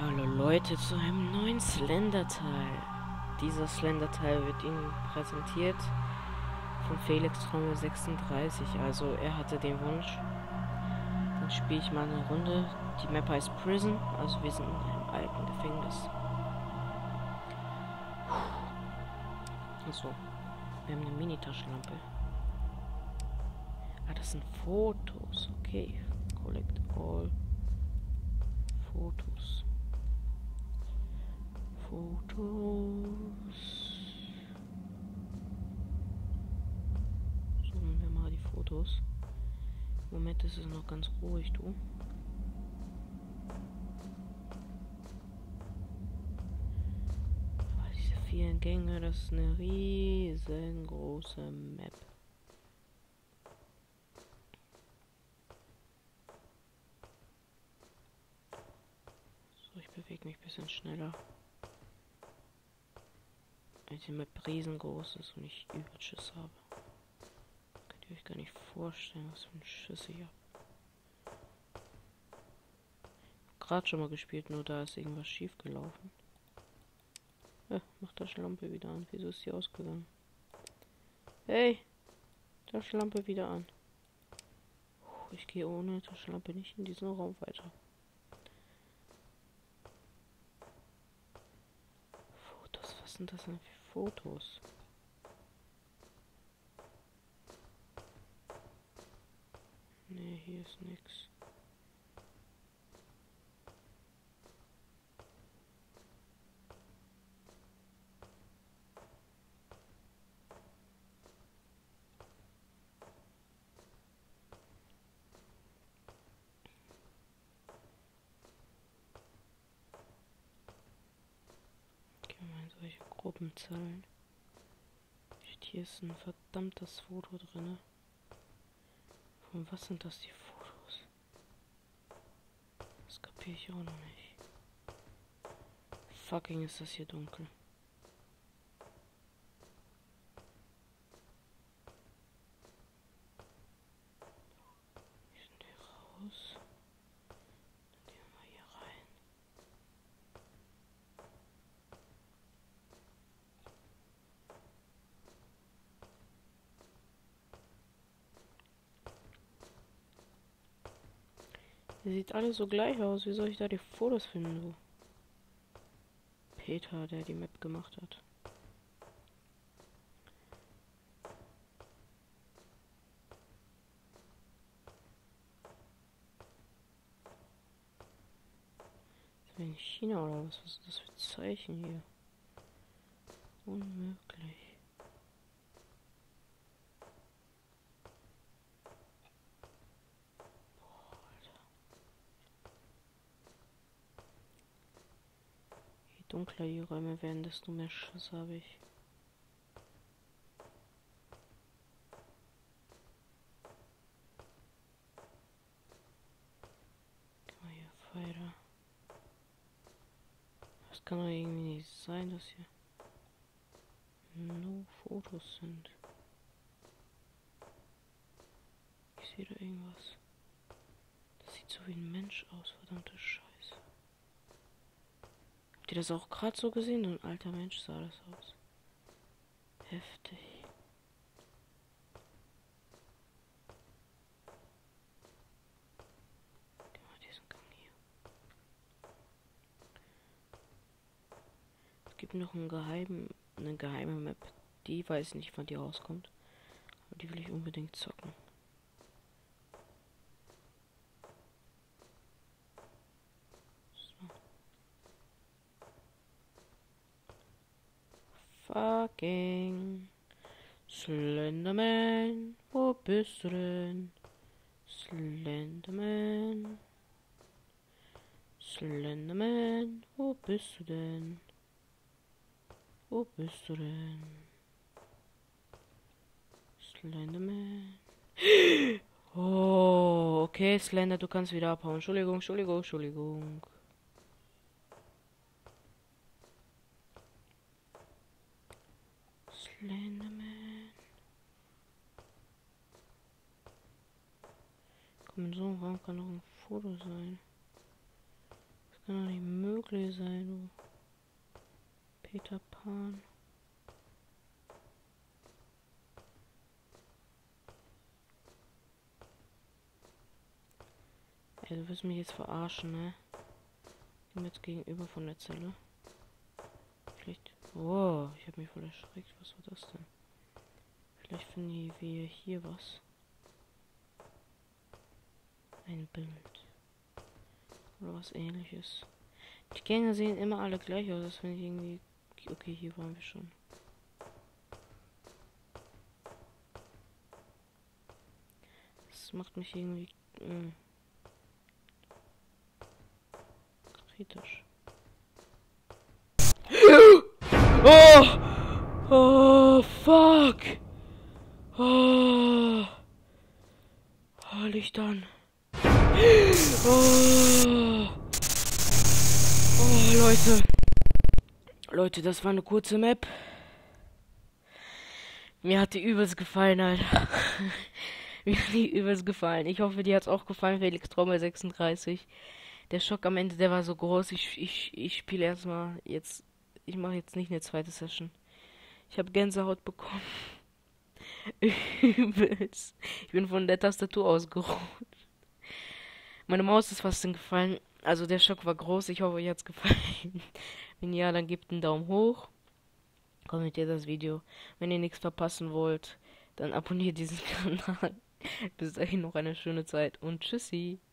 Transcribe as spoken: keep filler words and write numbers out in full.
Hallo Leute zu einem neuen Slender-Teil. Dieser Slender-Teil wird Ihnen präsentiert von Felix Trommel sechsunddreißig. Also er hatte den Wunsch. Dann spiele ich mal eine Runde. Die Map heißt Prison, also wir sind in einem alten Gefängnis. Also, wir haben eine Mini-Taschenlampe. Ah, das sind Fotos. Okay. Collect all Fotos. Fotos. Suchen wir mal die Fotos. Im Moment ist es noch ganz ruhig, du. Aber diese vielen Gänge, das ist eine riesengroße Map. So, ich bewege mich ein bisschen schneller. Weil die Map riesengroß ist und ich Überschuss habe. Könnt ihr euch gar nicht vorstellen, was für ein Schuss ich habe. Gerade schon mal gespielt, nur da ist irgendwas schief gelaufen. Ja, mach Taschenlampe wieder an. Wieso ist die ausgegangen? Hey! Taschenlampe wieder an. Ich gehe ohne Taschenlampe nicht in diesen Raum weiter. Fotos, was sind das denn für Fotos? Nee, hier ist nix. Gehen wir in solche Gruppenzahlen. Hier ist ein verdammtes Foto drin. Von was sind das die Fotos? Das kapiere ich auch noch nicht. Fucking ist das hier dunkel. Wie sind wir raus? Dann gehen wir hier rein. Ihr sieht alle so gleich aus. Wie soll ich da die Fotos finden? So? Peter, der die Map gemacht hat. Ist das in China oder was? Was ist das für Zeichen hier? Unmöglich. Boah, Alter. Je dunkler die Räume werden, desto mehr Schuss habe ich. Gehen wir hier weiter. Das kann doch irgendwie nicht sein, dass hier no Fotos sind. Ich sehe da irgendwas. Das sieht so wie ein Mensch aus, verdammte Scheiße. Habt ihr das auch gerade so gesehen? So ein alter Mensch sah das aus. Heftig. Geh mal diesen Gang hier. Es gibt noch einen geheimen, eine geheime Map. Die weiß ich nicht, wann die rauskommt. Aber die will ich unbedingt zocken. So. Fucking Slenderman, wo bist du denn? Slenderman. Slenderman, wo bist du denn? Wo bist du denn? Slenderman. Oh, okay, Slender, du kannst wieder abhauen. Entschuldigung, Entschuldigung, Entschuldigung. Slenderman. Komm, in so einem Raum kann doch ein Foto sein. Das kann doch nicht möglich Cosplay sein, du. Peter Pan. Ey, du wirst mich jetzt verarschen, ne? Ich bin jetzt gegenüber von der Zelle. Vielleicht. Wow, ich habe mich voll erschreckt. Was war das denn? Vielleicht finden wir hier was. Ein Bild. Oder was ähnliches. Die Gänge sehen immer alle gleich aus. Das finde ich irgendwie. Okay, hier waren wir schon. Das macht mich irgendwie. Mh, kritisch. Oh! Oh, fuck! Oh! Oh, Licht an. Oh! Oh, Leute. Leute, das war eine kurze Map. Mir hat die übelst gefallen, Alter. Mir hat die übelst gefallen. Ich hoffe, dir hat's auch gefallen, Felix Trommel sechsunddreißig. Der Schock am Ende, der war so groß. Ich, ich, ich spiele erstmal jetzt. Ich mache jetzt nicht eine zweite Session. Ich habe Gänsehaut bekommen. Übelst. Ich bin von der Tastatur ausgerutscht. Meine Maus ist fast hingefallen. Also der Schock war groß. Ich hoffe, euch hat's gefallen. Wenn ja, dann gebt einen Daumen hoch. Kommentiert das Video. Wenn ihr nichts verpassen wollt, dann abonniert diesen Kanal. Bis dahin noch eine schöne Zeit und tschüssi.